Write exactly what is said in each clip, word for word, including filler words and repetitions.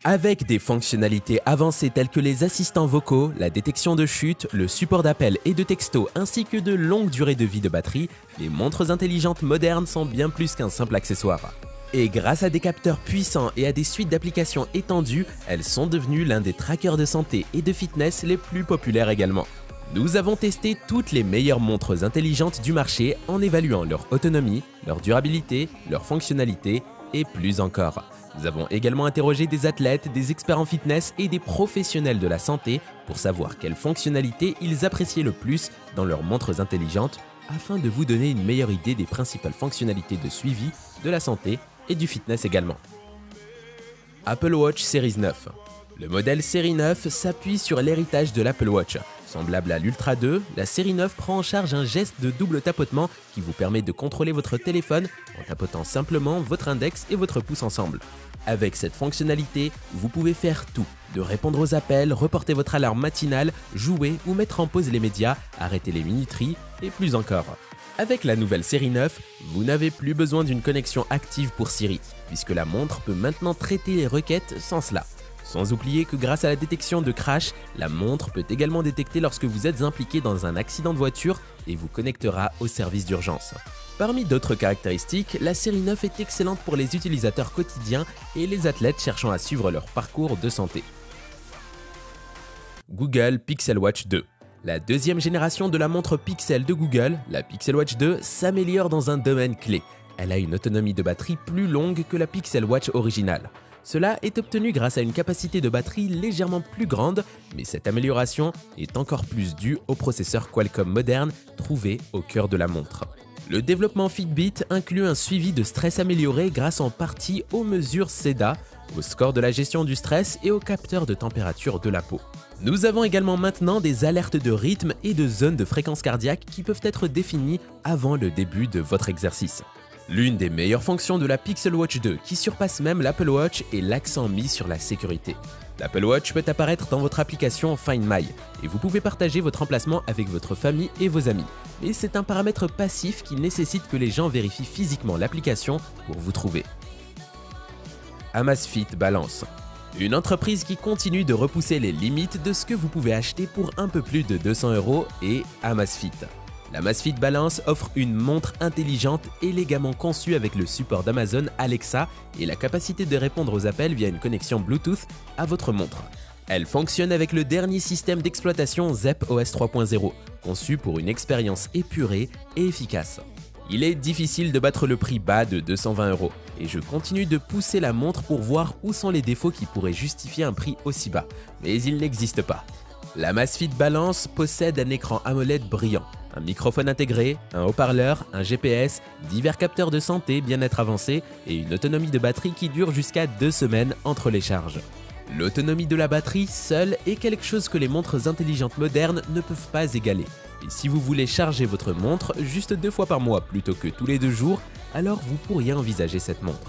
Avec des fonctionnalités avancées telles que les assistants vocaux, la détection de chute, le support d'appel et de texto ainsi que de longues durées de vie de batterie, les montres intelligentes modernes sont bien plus qu'un simple accessoire. Et grâce à des capteurs puissants et à des suites d'applications étendues, elles sont devenues l'un des trackers de santé et de fitness les plus populaires également. Nous avons testé toutes les meilleures montres intelligentes du marché en évaluant leur autonomie, leur durabilité, leur fonctionnalité et plus encore. Nous avons également interrogé des athlètes, des experts en fitness et des professionnels de la santé pour savoir quelles fonctionnalités ils appréciaient le plus dans leurs montres intelligentes afin de vous donner une meilleure idée des principales fonctionnalités de suivi de la santé et du fitness également. Apple Watch Series neuf. Le modèle Série neuf s'appuie sur l'héritage de l'Apple Watch. Semblable à l'Ultra deux, la Série neuf prend en charge un geste de double tapotement qui vous permet de contrôler votre téléphone en tapotant simplement votre index et votre pouce ensemble. Avec cette fonctionnalité, vous pouvez faire tout, de répondre aux appels, reporter votre alarme matinale, jouer ou mettre en pause les médias, arrêter les minuteries et plus encore. Avec la nouvelle Série neuf, vous n'avez plus besoin d'une connexion active pour Siri, puisque la montre peut maintenant traiter les requêtes sans cela. Sans oublier que grâce à la détection de crash, la montre peut également détecter lorsque vous êtes impliqué dans un accident de voiture et vous connectera au service d'urgence. Parmi d'autres caractéristiques, la Série neuf est excellente pour les utilisateurs quotidiens et les athlètes cherchant à suivre leur parcours de santé. Google Pixel Watch deux. La deuxième génération de la montre Pixel de Google, la Pixel Watch deux, s'améliore dans un domaine clé. Elle a une autonomie de batterie plus longue que la Pixel Watch originale. Cela est obtenu grâce à une capacité de batterie légèrement plus grande, mais cette amélioration est encore plus due au processeur Qualcomm moderne trouvé au cœur de la montre. Le développement Fitbit inclut un suivi de stress amélioré grâce en partie aux mesures C E D A, au score de la gestion du stress et au capteur de température de la peau. Nous avons également maintenant des alertes de rythme et de zones de fréquence cardiaque qui peuvent être définies avant le début de votre exercice. L'une des meilleures fonctions de la Pixel Watch deux qui surpasse même l'Apple Watch est l'accent mis sur la sécurité. L'Apple Watch peut apparaître dans votre application Find My et vous pouvez partager votre emplacement avec votre famille et vos amis. Mais c'est un paramètre passif qui nécessite que les gens vérifient physiquement l'application pour vous trouver. Amazfit Balance. Une entreprise qui continue de repousser les limites de ce que vous pouvez acheter pour un peu plus de deux cents euros est Amazfit. L'Amazfit Balance offre une montre intelligente élégamment conçue avec le support d'Amazon Alexa et la capacité de répondre aux appels via une connexion Bluetooth à votre montre. Elle fonctionne avec le dernier système d'exploitation Zepp O S trois point zéro, conçu pour une expérience épurée et efficace. Il est difficile de battre le prix bas de deux cent vingt euros et je continue de pousser la montre pour voir où sont les défauts qui pourraient justifier un prix aussi bas, mais il n'existe pas. L'Amazfit Balance possède un écran AMOLED brillant, un microphone intégré, un haut-parleur, un G P S, divers capteurs de santé bien-être avancés et une autonomie de batterie qui dure jusqu'à deux semaines entre les charges. L'autonomie de la batterie seule est quelque chose que les montres intelligentes modernes ne peuvent pas égaler. Et si vous voulez charger votre montre juste deux fois par mois plutôt que tous les deux jours, alors vous pourriez envisager cette montre.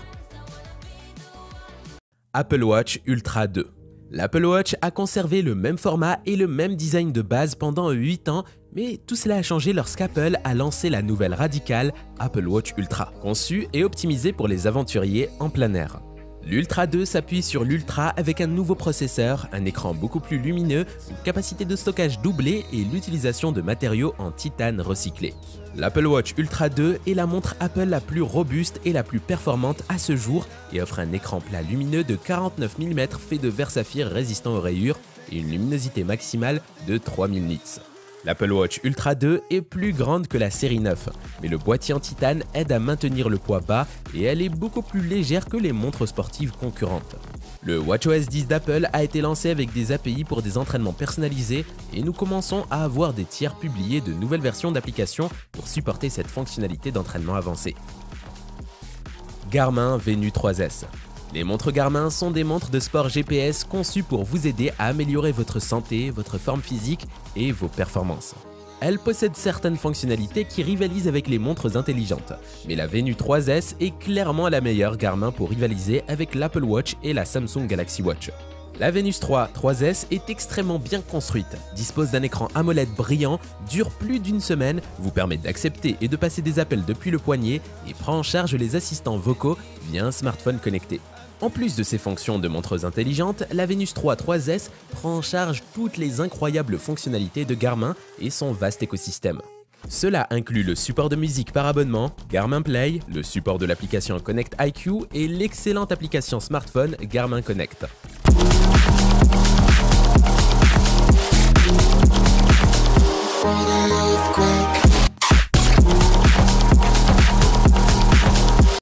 Apple Watch Ultra deux. L'Apple Watch a conservé le même format et le même design de base pendant huit ans, mais tout cela a changé lorsqu'Apple a lancé la nouvelle radicale Apple Watch Ultra, conçue et optimisée pour les aventuriers en plein air. L'Ultra deux s'appuie sur l'Ultra avec un nouveau processeur, un écran beaucoup plus lumineux, une capacité de stockage doublée et l'utilisation de matériaux en titane recyclé. L'Apple Watch Ultra deux est la montre Apple la plus robuste et la plus performante à ce jour et offre un écran plat lumineux de quarante-neuf millimètres fait de verre saphir résistant aux rayures et une luminosité maximale de trois mille nits. L'Apple Watch Ultra deux est plus grande que la série neuf, mais le boîtier en titane aide à maintenir le poids bas et elle est beaucoup plus légère que les montres sportives concurrentes. Le WatchOS dix d'Apple a été lancé avec des A P I pour des entraînements personnalisés et nous commençons à avoir des tiers publiés de nouvelles versions d'applications pour supporter cette fonctionnalité d'entraînement avancé. Garmin Venu trois S. Les montres Garmin sont des montres de sport G P S conçues pour vous aider à améliorer votre santé, votre forme physique et vos performances. Elles possèdent certaines fonctionnalités qui rivalisent avec les montres intelligentes, mais la Venu trois S est clairement la meilleure Garmin pour rivaliser avec l'Apple Watch et la Samsung Galaxy Watch. La Venus trois trois S est extrêmement bien construite, dispose d'un écran AMOLED brillant, dure plus d'une semaine, vous permet d'accepter et de passer des appels depuis le poignet et prend en charge les assistants vocaux via un smartphone connecté. En plus de ses fonctions de montreuse intelligente, la Venus trois trois S prend en charge toutes les incroyables fonctionnalités de Garmin et son vaste écosystème. Cela inclut le support de musique par abonnement, Garmin Play, le support de l'application Connect I Q et l'excellente application smartphone Garmin Connect.